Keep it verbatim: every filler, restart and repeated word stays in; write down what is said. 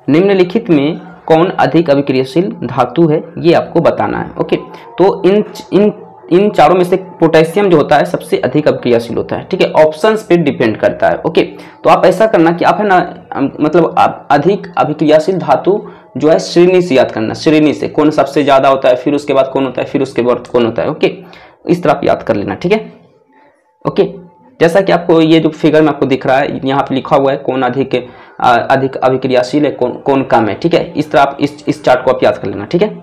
निम्नलिखित में कौन अधिक अभिक्रियाशील धातु है, ये आपको बताना है। ओके, तो इन इन इन चारों में से पोटेशियम जो होता है सबसे अधिक अभिक्रियाशील होता है। ठीक है, ऑप्शंस पे डिपेंड करता है। ओके, तो आप ऐसा करना कि आप है ना मतलब आप अधिक अभिक्रियाशील धातु जो है श्रेणी से याद करना, श्रेणी से कौन सबसे ज्यादा होता है, फिर उसके बाद कौन होता है, फिर उसके बाद कौन होता है। ओके, इस तरह आप याद कर लेना। ठीक है, ओके, जैसा कि आपको ये जो फिगर में आपको दिख रहा है, यहाँ पे लिखा हुआ है कौन अधिक अधिक अभिक्रियाशील है, कौन कौन कम है। ठीक है, इस तरह आप इस इस चार्ट को आप याद कर लेना। ठीक है।